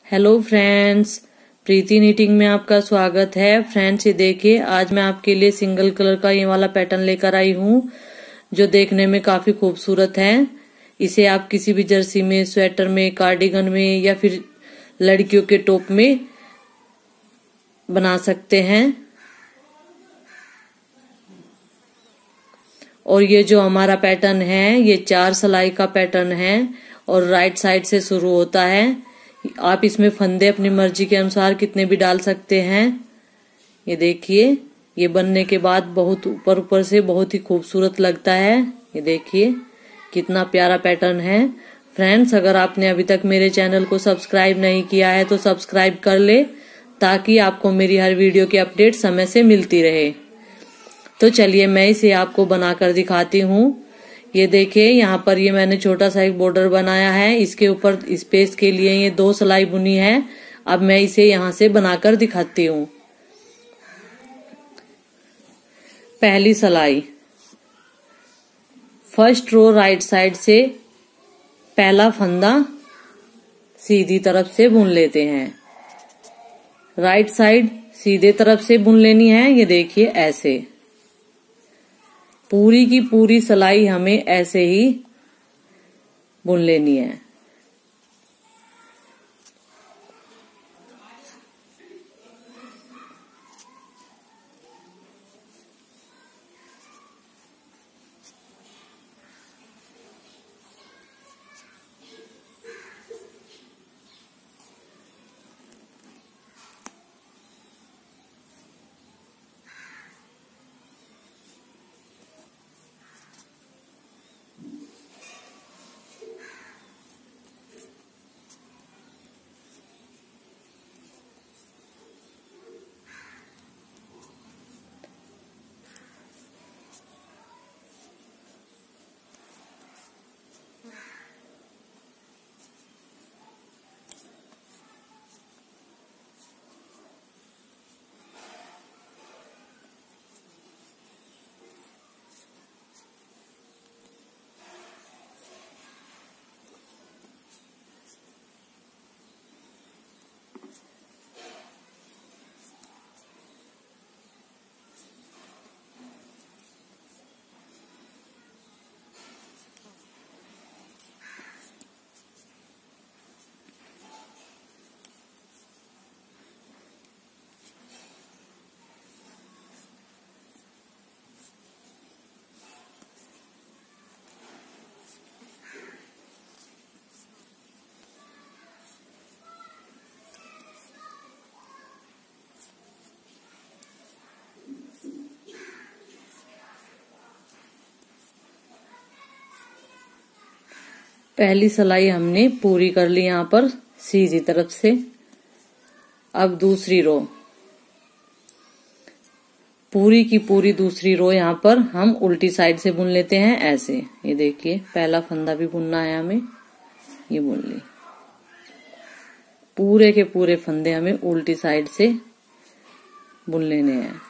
Hello friends, प्रीति knitting में आपका स्वागत है। फ्रेंड्स, ये देखिए, आज मैं आपके लिए सिंगल कलर का ये वाला पैटर्न लेकर आई हूँ जो देखने में काफी खूबसूरत है। इसे आप किसी भी जर्सी में, स्वेटर में, कार्डिगन में या फिर लड़कियों के टॉप में बना सकते हैं। और ये जो हमारा पैटर्न है ये 4 सिलाई का पैटर्न है और राइट साइड से शुरू होता है। आप इसमें फंदे अपनी मर्जी के अनुसार कितने भी डाल सकते हैं। ये देखिए, ये बनने के बाद बहुत ऊपर ऊपर से बहुत ही खूबसूरत लगता है। ये देखिए कितना प्यारा पैटर्न है। फ्रेंड्स, अगर आपने अभी तक मेरे चैनल को सब्सक्राइब नहीं किया है तो सब्सक्राइब कर ले, ताकि आपको मेरी हर वीडियो की अपडेट समय से मिलती रहे। तो चलिए मैं इसे आपको बनाकर दिखाती हूँ। ये देखिए, यहाँ पर ये मैंने छोटा सा एक बॉर्डर बनाया है। इसके ऊपर स्पेस के लिए ये 2 सिलाई बुनी है। अब मैं इसे यहाँ से बनाकर दिखाती हूँ। पहली सिलाई, फर्स्ट रो राइट साइड से पहला फंदा सीधी तरफ से बुन लेते हैं। राइट साइड सीधे तरफ से बुन लेनी है। ये देखिए, ऐसे पूरी की पूरी सिलाई हमें ऐसे ही बुन लेनी है। पहली सिलाई हमने पूरी कर ली यहाँ पर सीधी तरफ से। अब दूसरी रो, पूरी की पूरी दूसरी रो यहाँ पर हम उल्टी साइड से बुन लेते हैं ऐसे। ये देखिए, पहला फंदा भी बुनना है हमें। ये बुन ली, पूरे के पूरे फंदे हमें उल्टी साइड से बुन लेने हैं।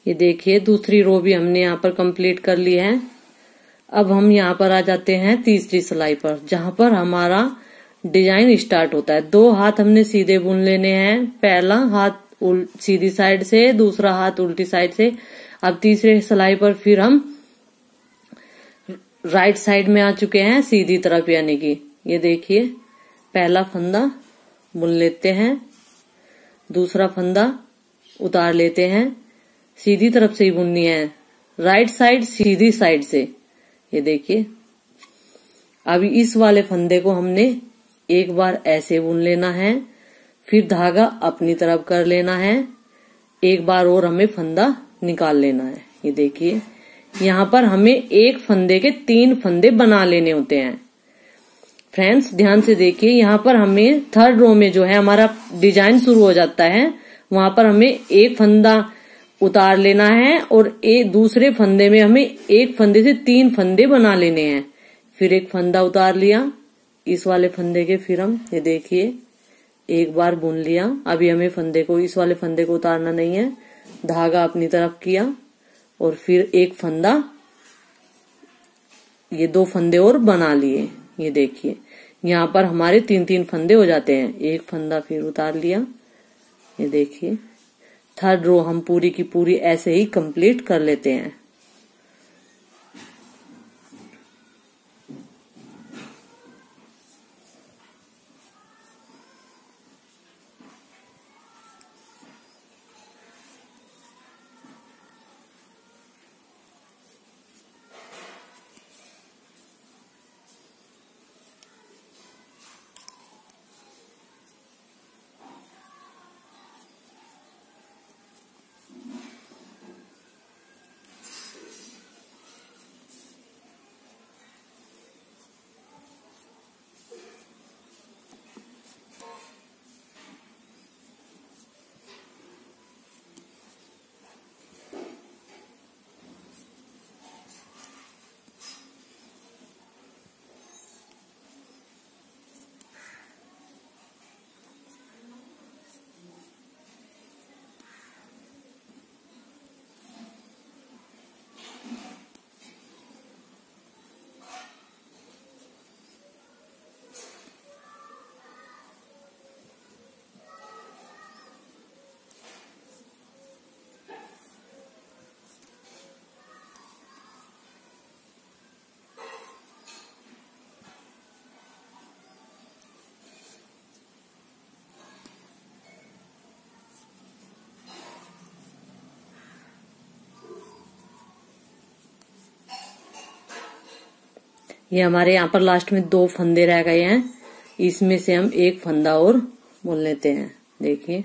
ये देखिए दूसरी रो भी हमने यहाँ पर कंप्लीट कर ली है। अब हम यहाँ पर आ जाते हैं तीसरी सिलाई पर, जहां पर हमारा डिजाइन स्टार्ट होता है। 2 हाथ हमने सीधे बुन लेने हैं। पहला हाथ सीधी साइड से, दूसरा हाथ उल्टी साइड से। अब तीसरे सिलाई पर फिर हम राइट साइड में आ चुके हैं सीधी तरफ, यानी कि ये देखिए पहला फंदा बुन लेते हैं, दूसरा फंदा उतार लेते हैं। सीधी तरफ से ही बुननी है, राइट साइड सीधी साइड से। ये देखिए अभी इस वाले फंदे को हमने एक बार ऐसे बुन लेना है, फिर धागा अपनी तरफ कर लेना है, एक बार और हमें फंदा निकाल लेना है। ये देखिए यहाँ पर हमें एक फंदे के 3 फंदे बना लेने होते हैं। फ्रेंड्स ध्यान से देखिए, यहाँ पर हमें थर्ड रो में जो है हमारा डिजाइन शुरू हो जाता है, वहां पर हमें एक फंदा उतार लेना है और दूसरे फंदे में हमें एक फंदे से 3 फंदे बना लेने हैं। फिर एक फंदा उतार लिया इस वाले फंदे के, फिर हम ये देखिए एक बार बुन लिया। अभी हमें फंदे को, इस वाले फंदे को उतारना नहीं है, धागा अपनी तरफ किया और फिर एक फंदा, ये 2 फंदे और बना लिए। ये देखिए यहाँ पर हमारे 3-3 फंदे हो जाते हैं। एक फंदा फिर उतार लिया। ये देखिए थर्ड रो हम पूरी की पूरी ऐसे ही कंप्लीट कर लेते हैं। ये हमारे यहाँ पर लास्ट में 2 फंदे रह गए हैं, इसमें से हम एक फंदा और बुन लेते हैं। देखिए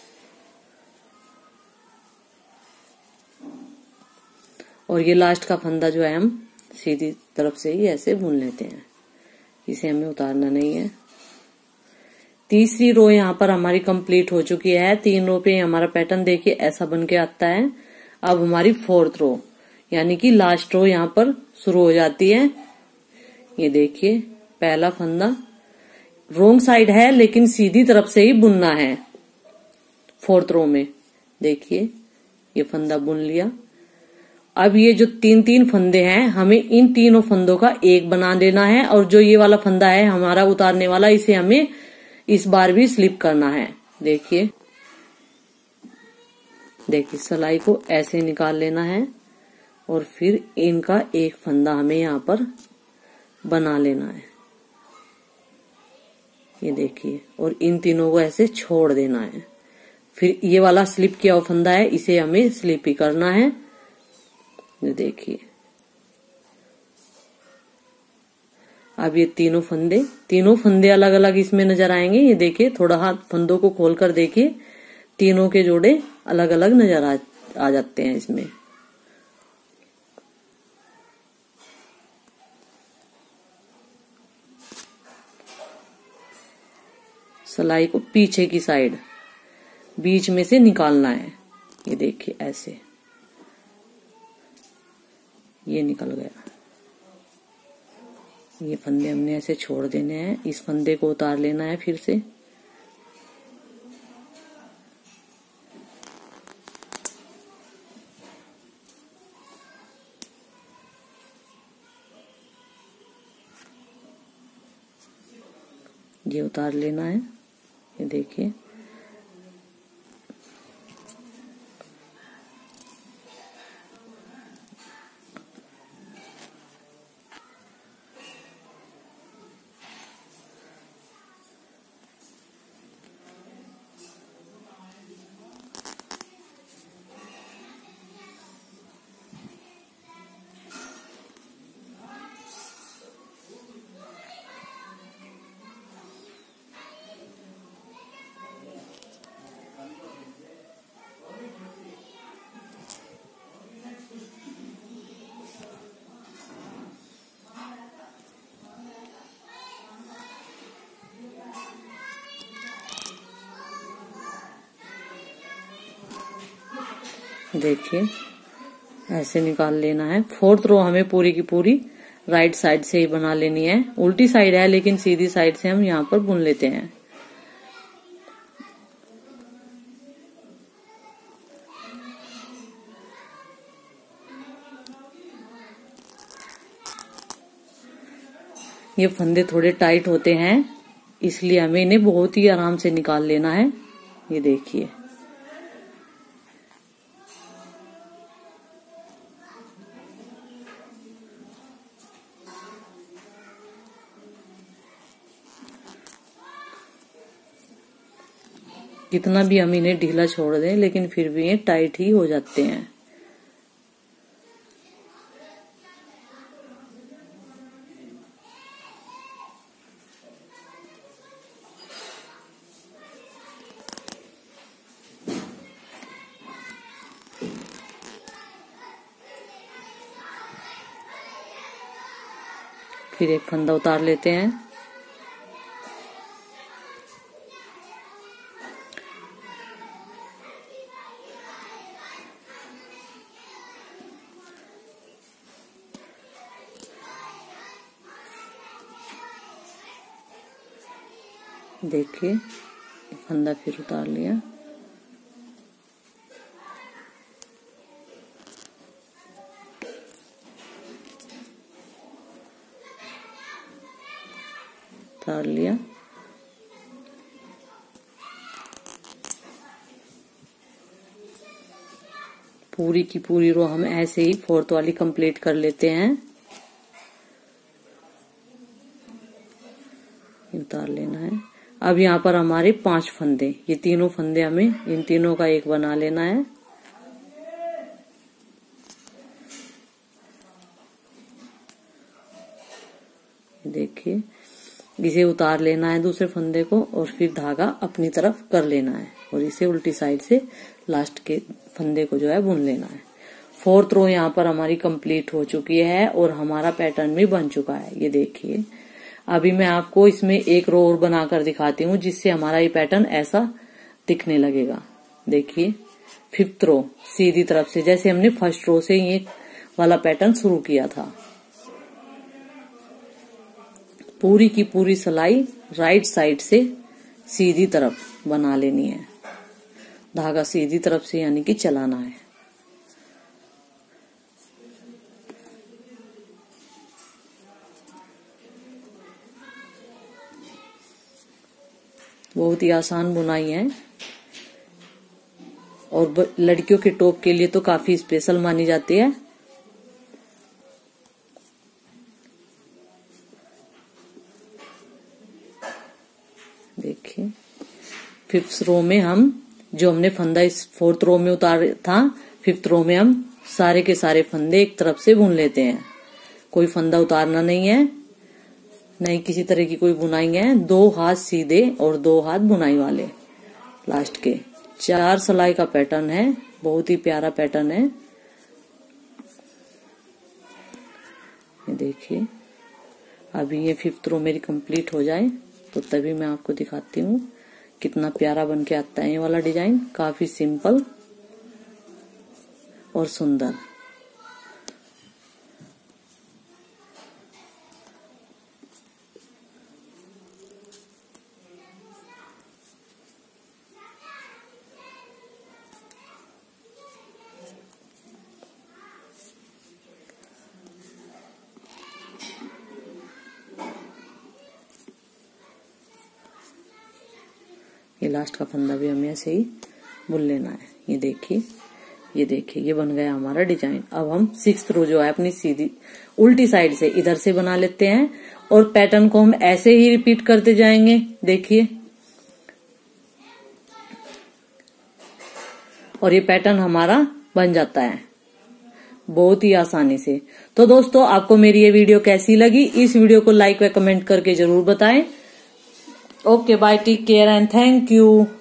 और ये लास्ट का फंदा जो है हम सीधी तरफ से ही ऐसे बुन लेते हैं, इसे हमें उतारना नहीं है। तीसरी रो यहाँ पर हमारी कंप्लीट हो चुकी है। 3 रो पे हमारा पैटर्न देखिए ऐसा बन के आता है। अब हमारी 4th रो यानी कि लास्ट रो यहाँ पर शुरू हो जाती है। ये देखिए पहला फंदा रॉन्ग साइड है लेकिन सीधी तरफ से ही बुनना है 4th रो में। देखिए ये फंदा बुन लिया। अब ये जो 3-3 फंदे हैं हमें इन तीनों फंदों का एक बना देना है, और जो ये वाला फंदा है हमारा उतारने वाला, इसे हमें इस बार भी स्लिप करना है। देखिए सिलाई को ऐसे निकाल लेना है और फिर इनका एक फंदा हमें यहाँ पर बना लेना है। ये देखिए और इन तीनों को ऐसे छोड़ देना है। फिर ये वाला स्लिप किया हुआ फंदा है, इसे हमें स्लिप ही करना है। ये देखिए अब ये तीनों फंदे अलग अलग इसमें नजर आएंगे। ये देखिए थोड़ा हाथ फंदों को खोलकर देखिए, तीनों के जोड़े अलग अलग नजर आ जाते हैं इसमें। सिलाई को पीछे की साइड बीच में से निकालना है। ये देखिए ऐसे, ये निकल गया। ये फंदे हमने ऐसे छोड़ देने हैं, इस फंदे को उतार लेना है फिर से। ये उतार लेना है। ये देखिए, देखिए ऐसे निकाल लेना है। 4th रो हमें पूरी की पूरी राइट साइड से ही बना लेनी है। उल्टी साइड है लेकिन सीधी साइड से हम यहाँ पर बुन लेते हैं। ये फंदे थोड़े टाइट होते हैं, इसलिए हमें इन्हें बहुत ही आराम से निकाल लेना है। ये देखिए, कितना भी हम इन्हें ढीला छोड़ दें लेकिन फिर भी ये टाइट ही हो जाते हैं। फिर एक फंदा उतार लेते हैं। देखिए, फंदा फिर उतार लिया। उतार लिया। पूरी की पूरी रो हम ऐसे ही 4th वाली कंप्लीट कर लेते हैं। उतार लेना है। अब यहाँ पर हमारे 5 फंदे, ये तीनों फंदे हमें इन तीनों का एक बना लेना है। देखिए, इसे उतार लेना है दूसरे फंदे को और फिर धागा अपनी तरफ कर लेना है और इसे उल्टी साइड से लास्ट के फंदे को जो है बुन लेना है। 4th रो यहाँ पर हमारी कंप्लीट हो चुकी है और हमारा पैटर्न भी बन चुका है। ये देखिए, अभी मैं आपको इसमें एक रो और बनाकर दिखाती हूँ जिससे हमारा ये पैटर्न ऐसा दिखने लगेगा। देखिए, 5th रो सीधी तरफ से, जैसे हमने 1st रो से ये वाला पैटर्न शुरू किया था। पूरी की पूरी सिलाई राइट साइड से सीधी तरफ बना लेनी है। धागा सीधी तरफ से यानी कि चलाना है। बहुत ही आसान बुनाई है और लड़कियों के टॉप के लिए तो काफी स्पेशल मानी जाती है। देखिए, 5th रो में हम जो हमने फंदा इस 4th रो में उतार था, 5th रो में हम सारे के सारे फंदे एक तरफ से बुन लेते हैं। कोई फंदा उतारना नहीं है, नहीं किसी तरह की कोई बुनाई है। 2 हाथ सीधे और 2 हाथ बुनाई वाले लास्ट के 4 सिलाई का पैटर्न है। बहुत ही प्यारा पैटर्न है। ये देखिए, अभी ये 5th रो मेरी कंप्लीट हो जाए तो तभी मैं आपको दिखाती हूँ कितना प्यारा बन के आता है ये वाला डिजाइन। काफी सिंपल और सुंदर। ये लास्ट का फंदा भी हमें ऐसे ही बुन लेना है। ये देखिए ये बन गया हमारा डिजाइन। अब हम 6th रो जो है अपनी सीधी उल्टी साइड से इधर से बना लेते हैं और पैटर्न को हम ऐसे ही रिपीट करते जाएंगे। देखिए, और ये पैटर्न हमारा बन जाता है बहुत ही आसानी से। तो दोस्तों, आपको मेरी ये वीडियो कैसी लगी? इस वीडियो को लाइक व कमेंट करके जरूर बताएं। Okay, bye, take care and thank you.